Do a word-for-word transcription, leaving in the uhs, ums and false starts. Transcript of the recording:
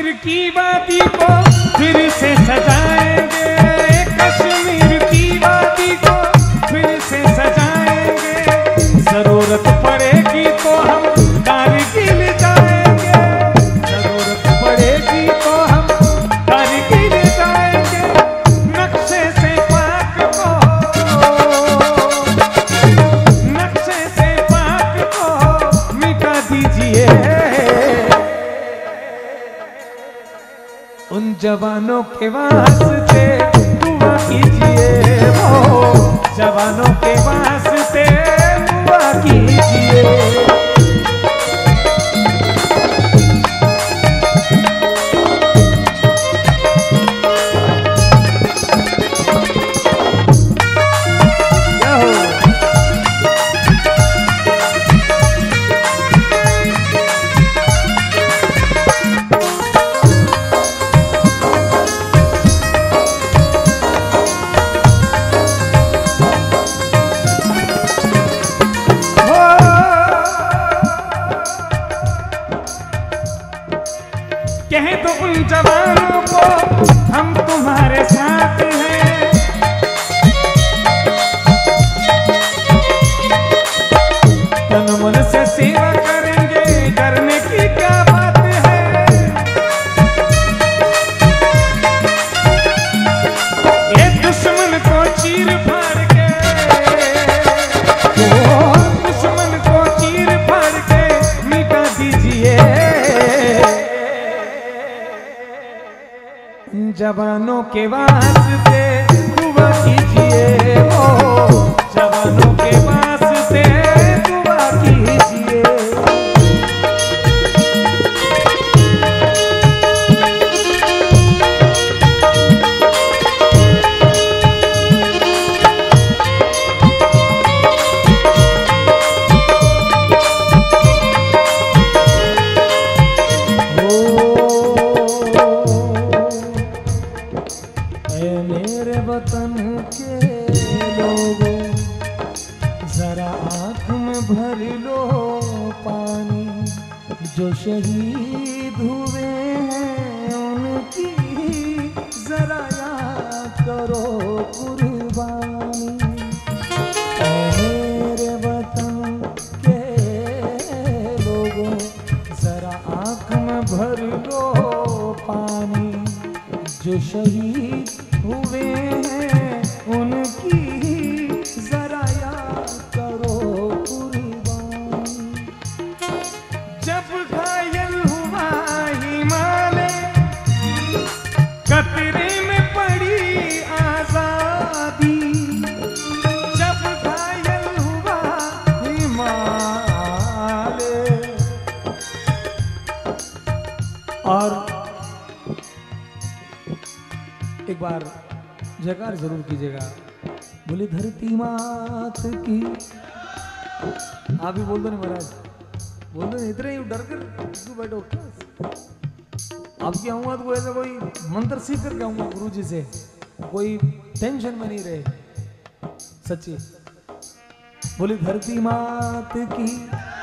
कश्मीर की वादी को फिर से सजाएंगे, कश्मीर की वादी को फिर से सजाएंगे। जरूरत पड़ेगी तो हम कारगिल जाएंगे, जरूरत पड़ेगी तो हम कारगिल जाएंगे। नक्शे से पाक को, नक्शे से पाक को मिटा दीजिए। उन जवानों के वास्ते दुआ कीजिए, वो जवानों के वास्ते दुआ कीजिए। कह दो उन जवानों को हम तुम्हारे साथ हैं, तन मन से सेवा करेंगे, डरने की क्या बात है। ये दुश्मन को चीर फाड़ के, ओ दुश्मन को चीर फाड़ के मिटा दीजिए। जवानों के वास्ते दुआ कीजिए, ओ जवानों के वास्ते दुआ कीजिए। वतन के लोगों जरा आँख में भर लो पानी, जो शहीद हुए हैं उनकी जरा याद करो कुर्बानी। मेरे वतन के लोगों जरा आँख में भर लो पानी, जो शहीद हुए हैं उनकी जरा याद करो कुर्बानी। जब घायल हुआ हिमालय, कतरे में पड़ी आजादी। जब घायल हुआ हिमालय, और एक बार जयकार जरूर कीजिएगा, बोले धरती मात की। आप भी बोल दो नहीं महाराज, बोल दो नहीं, इतने ही डर कर क्यों बैठो। आपकी आऊंगा तो कोई ऐसा कोई मंत्र सीख करके आऊंगा गुरु जी से, कोई टेंशन में नहीं रहे। सच्ची बोले धरती मात की।